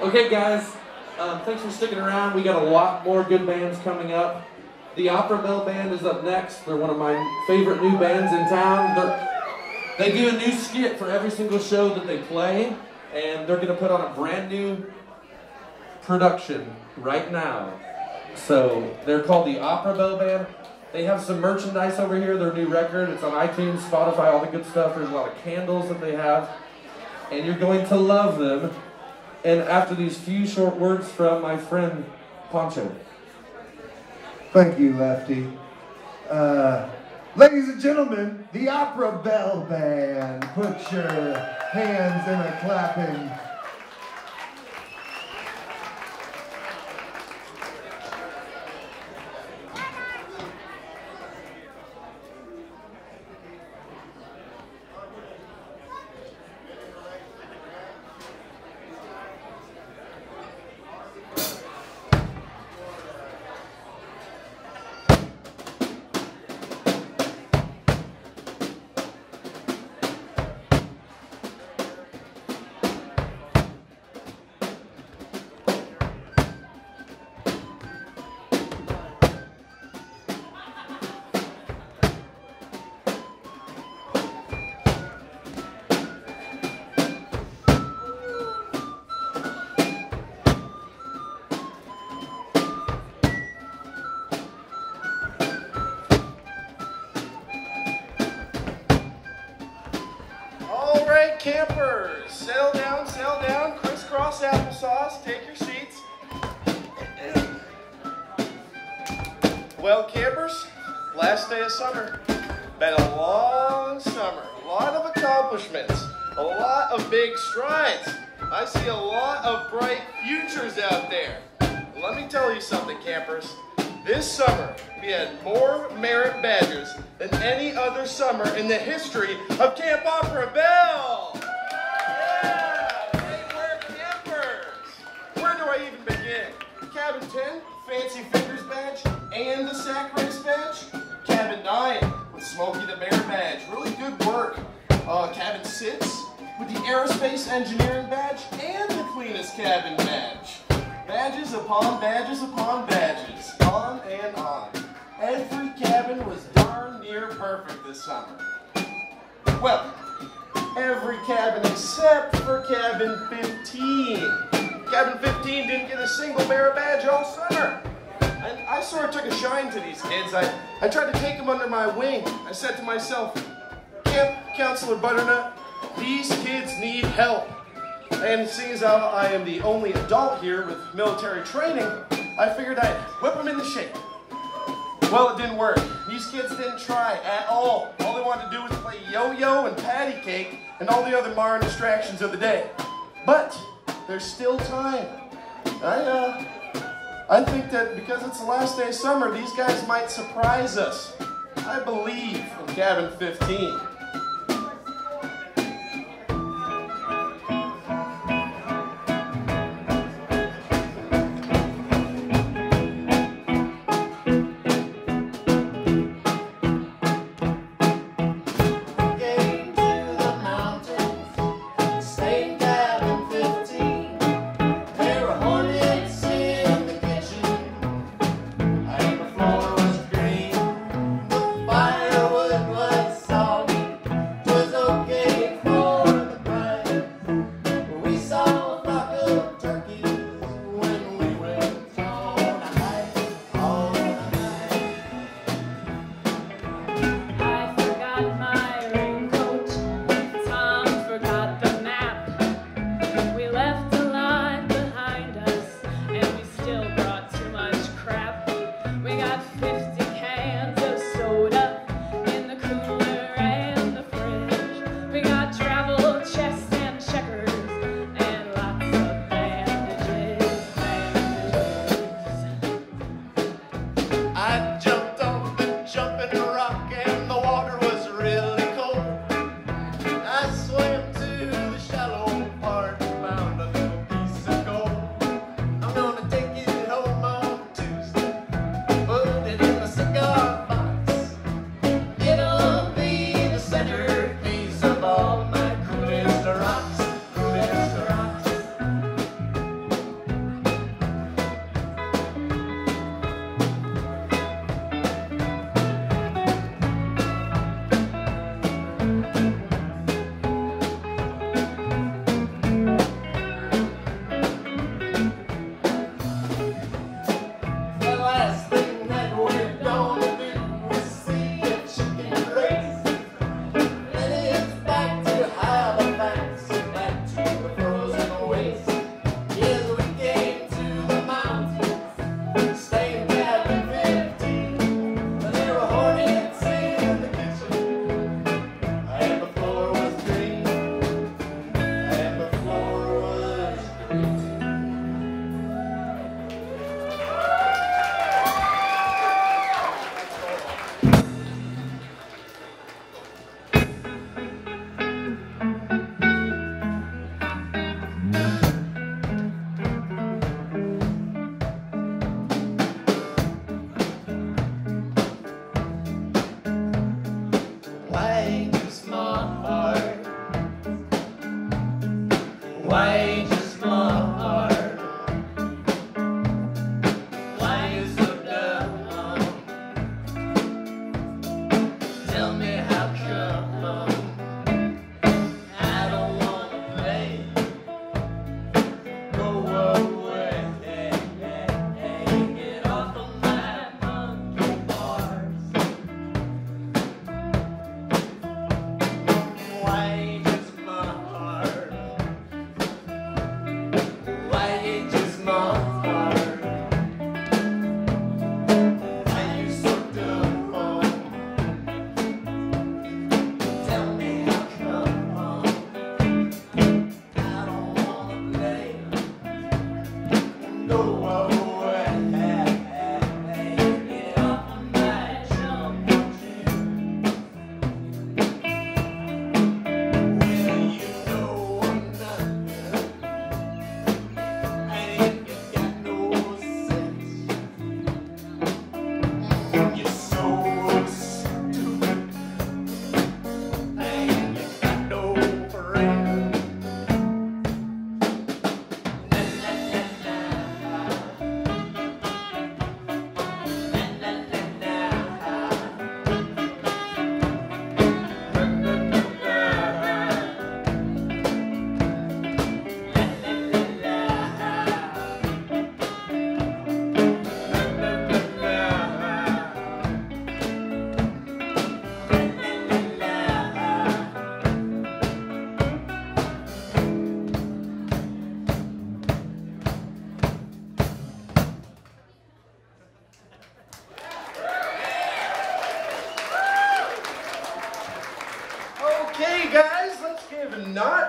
Okay, guys, thanks for sticking around. We got a lot more good bands coming up. The Opry Band is up next. They're one of my favorite new bands in town. They do a new skit for every single show that they play, and they're going to put on a brand new production right now. So they're called the Opry Band. They have some merchandise over here, their new record. It's on iTunes, Spotify, all the good stuff. There's a lot of candles that they have, and you're going to love them. And after these few short words from my friend Poncho. Thank you, Lefty. Ladies and gentlemen, the Opry Band. Put your hands in a clapping. Campers, settle down, crisscross applesauce, take your seats. Well, campers, last day of summer. Been a long summer, a lot of accomplishments, a lot of big strides. I see a lot of bright futures out there. Let me tell you something, campers. This summer, we had more merit badges than any other summer in the history of Camp Opry Bell. Yeah, they were campers. Where do I even begin? Cabin 10, Fancy Fingers badge and the Sack Race badge. Cabin 9 with Smokey the Bear badge, really good work. Cabin 6 with the Aerospace Engineering badge and the Cleanest Cabin badge. Badges upon badges upon badges, on and on. Every cabin was darn near perfect this summer. Well, every cabin except for cabin 15. Cabin 15 didn't get a single merit badge all summer. And I sort of took a shine to these kids. I tried to take them under my wing. I said to myself, Camp Counselor Butternut, these kids need help. And seeing as how I am the only adult here with military training, I figured I'd whip them into shape. Well, it didn't work. These kids didn't try at all. All they wanted to do was play yo-yo and patty cake and all the other modern distractions of the day. But there's still time. I think that because it's the last day of summer, these guys might surprise us. I believe in Cabin 15. Firewood was soggy.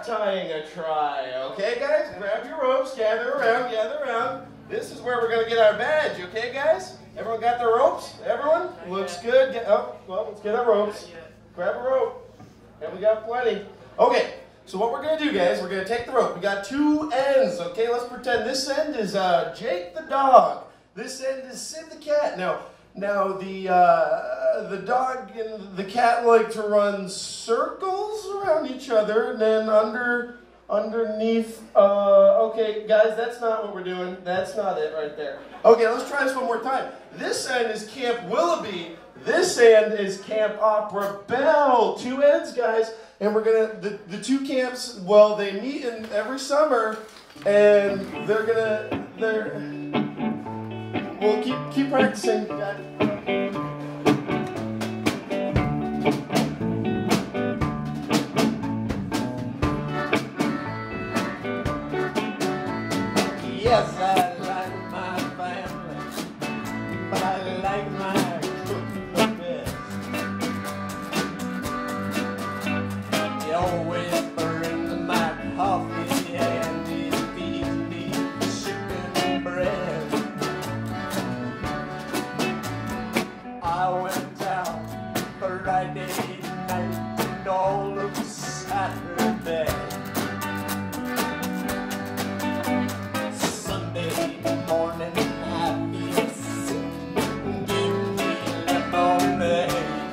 knot tying a try. Okay, guys? Grab your ropes, gather around, gather around. This is where we're going to get our badge, okay, guys? Everyone got their ropes? Everyone? Looks good. Well, let's get our ropes. Grab a rope. And we got plenty. Okay, so what we're going to do, guys, we're going to take the rope. We got two ends, okay? Let's pretend this end is Jake the dog. This end is Sid the cat. Now the dog and the cat like to run circles around each other, and then underneath, okay, guys, that's not what we're doing. That's not it right there. Okay, let's try this one more time. This end is Camp Willoughby. This end is Camp Opera Belle. Two ends, guys. And we're gonna, the two camps, well, they meet in every summer, and we'll keep practicing. Yes, I like my family, but I like my cook the best. He always brings my coffee and he feeds me chicken and bread. I went out Friday night and all of Saturday. Morning, I feel sick. Give me lemonade.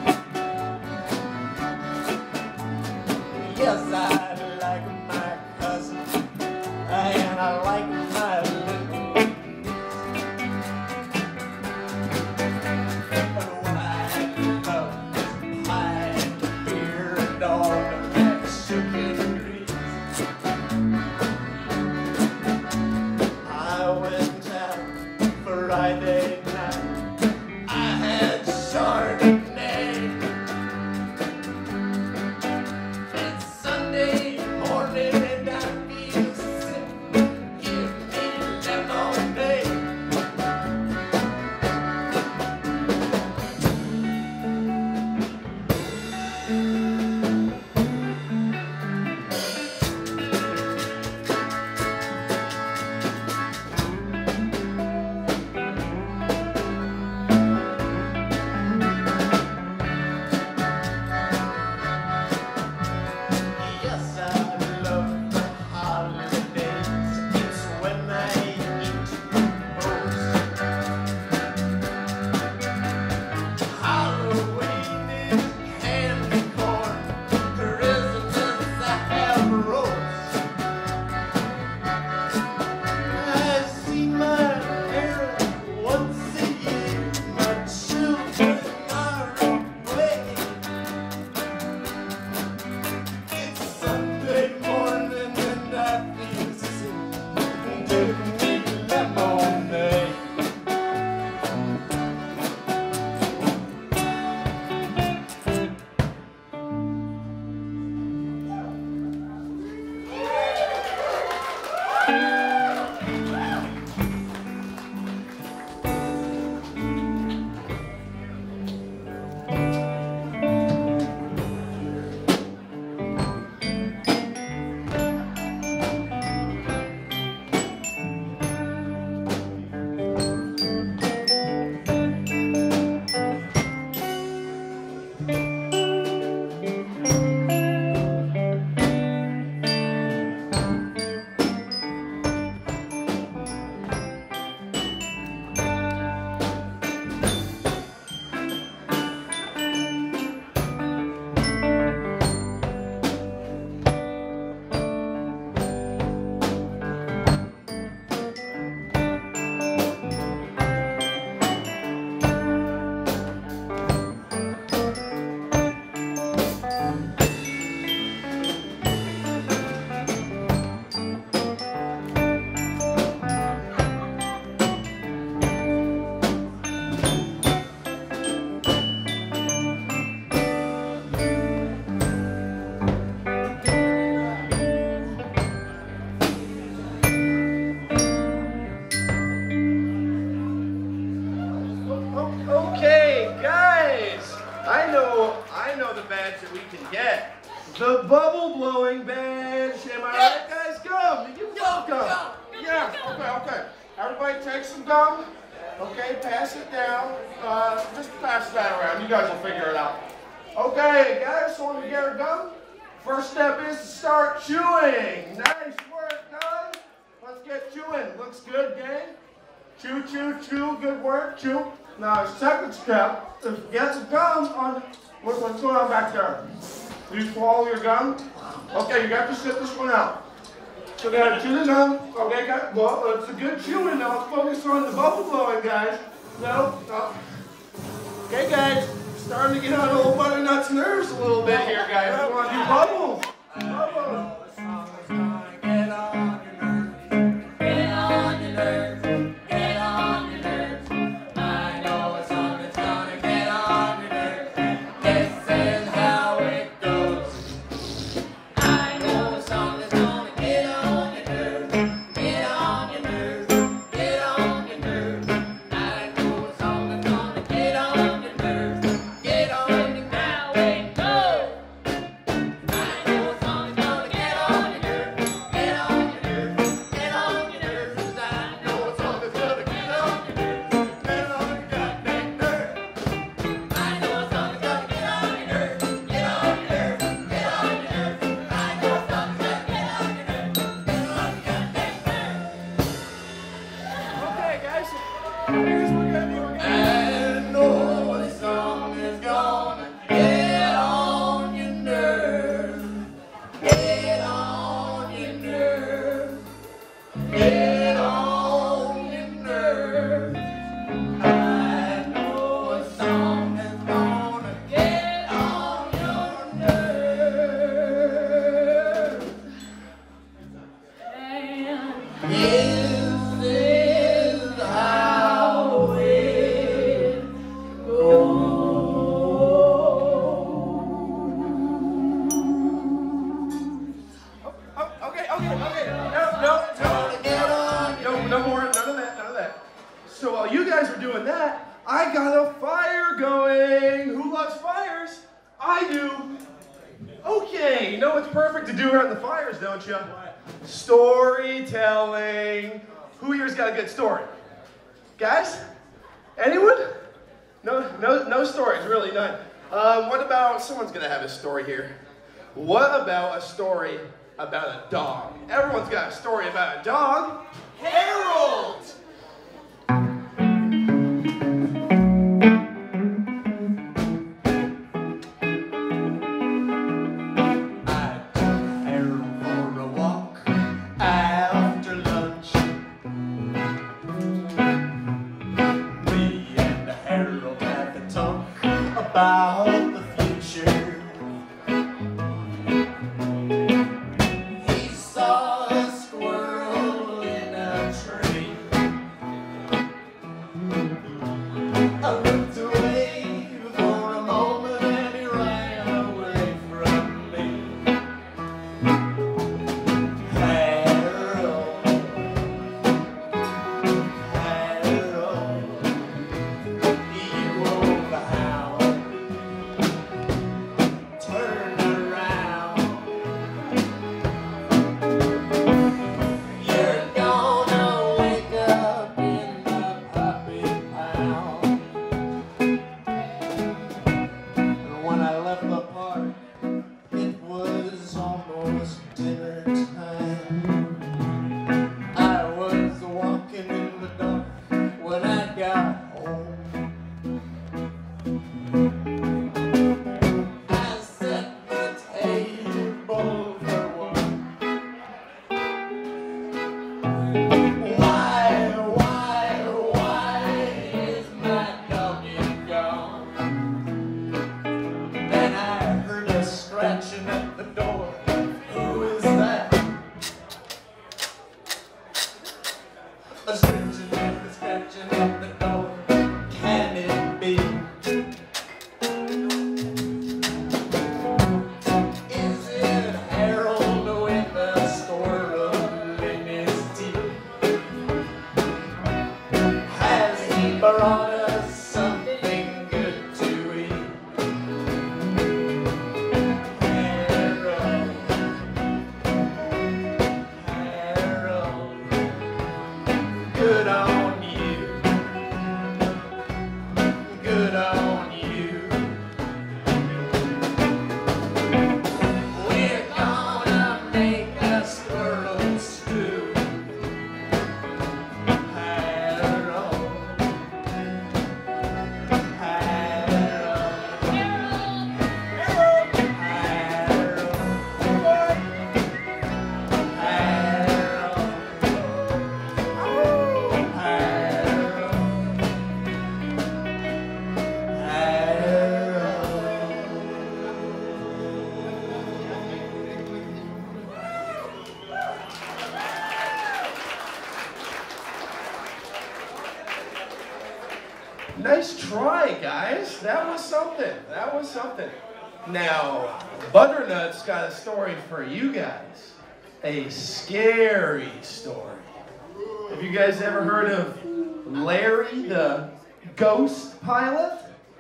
Yes, I like my cousin, and I like my little niece. But what I love is pie and beer and all of that chicken grease. I went Friday night, I had Chardonnay. It's Sunday morning and I feel sick. Give me lemonade. I know the badge that we can get. the bubble blowing bench. Am I right, guys? Gum. You love gum. Yeah. Okay. Everybody take some gum. Okay, pass it down. Just pass that around. You guys will figure it out. Okay, guys, so when we get our gum, first step is to start chewing. Nice work, guys. Let's get chewing. Looks good, gang. Chew, chew, chew. Good work. Chew. Now, second step is get some gum on. What's going on back there? You swallow your gum? Okay, you got to sit this one out. So we gotta chew the gum. Okay, guys. Well, it's a good chewing now. Let's focus on the bubble blowing, guys. No. Okay, guys. Starting to get on old Butternut's nerves a little bit here, guys. We want to do bubbles. Bubbles. So while you guys were doing that, I got a fire going. Who loves fires? I do. Okay, you know what's perfect to do around the fires, don't you? Storytelling. Who here's got a good story? Guys? Anyone? No stories, really, none. What about, someone's gonna have a story here. What about a story about a dog? Everyone's got a story about a dog. Harold! About the future. He saw a squirrel in a tree. I looked away for a moment and he ran away from me. Harold, you old hound. At the door. Who is that? A scratching at the door. Can it be? Is it Harold with a squirrel in his teeth? Has he brought us something good to eat? Harold, Nice try, guys. That was something. That was something. Now, Butternut's got a story for you guys. A scary story. Have you guys ever heard of Larry the ghost pilot?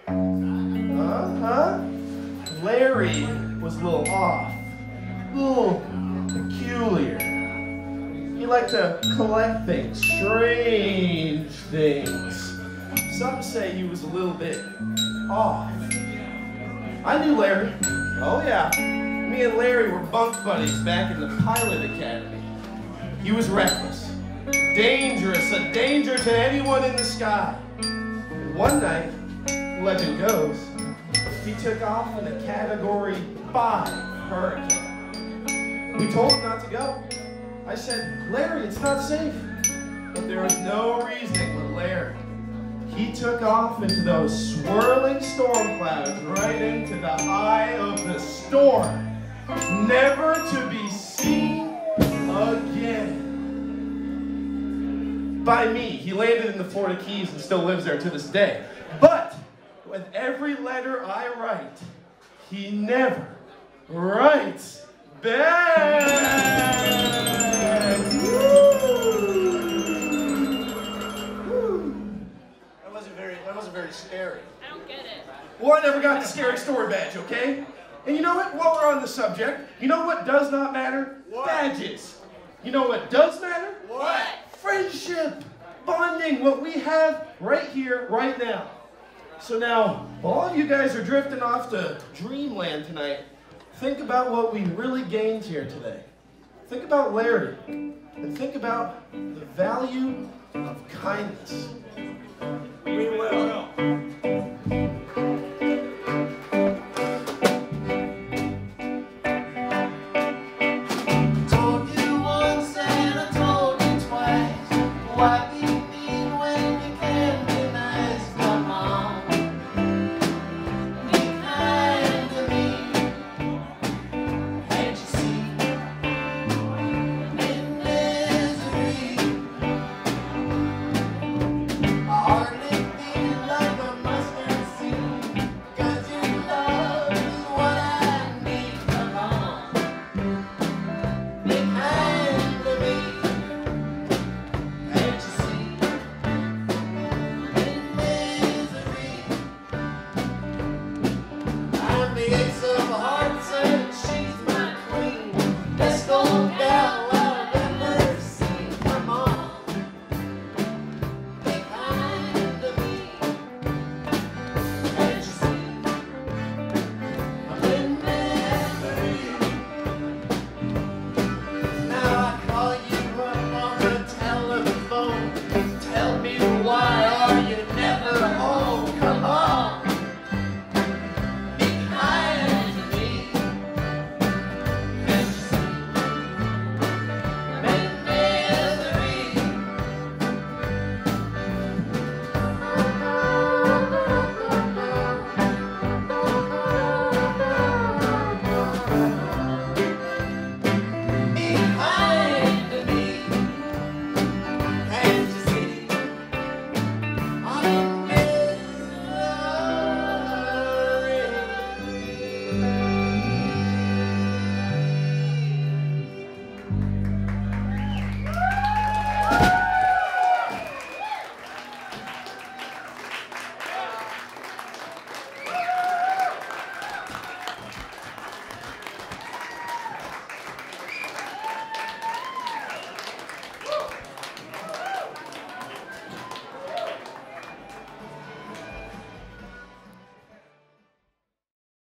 Larry was a little off, a little peculiar. He liked to collect things, strange things. Some say he was a little bit off. I knew Larry. Oh yeah. Me and Larry were bunk buddies back in the pilot academy. He was reckless, dangerous, a danger to anyone in the sky. And one night, legend goes, he took off in a Category 5 hurricane. We told him not to go. I said, Larry, it's not safe. But there was no reasoning with Larry. He took off into those swirling storm clouds, right into the eye of the storm, never to be seen again. By me, he landed in the Florida Keys and still lives there to this day. But with every letter I write, he never writes back. That wasn't very scary. I don't get it. Well, I never got the scary story badge, okay? And you know what? While we're on the subject, you know what does not matter? What? Badges. You know what does matter? What? Friendship, bonding, what we have right here, right now. So now, while all of you guys are drifting off to dreamland tonight, think about what we really gained here today. Think about Larry, and think about the value of kindness.